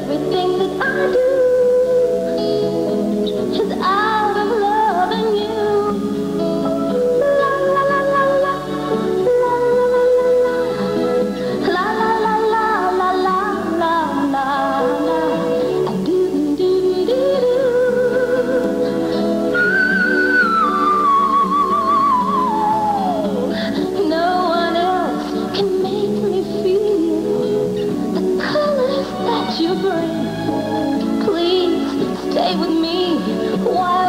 everything that I do is out of loving you. La la la la la, la la la la la, la la la la la, do do do do. No one else can make me feel the colors that you bring. Please stay with me while